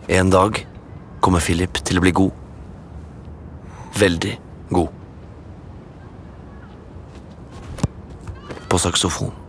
En dag kommer Philip til å bli god. Veldig god. På saksofon.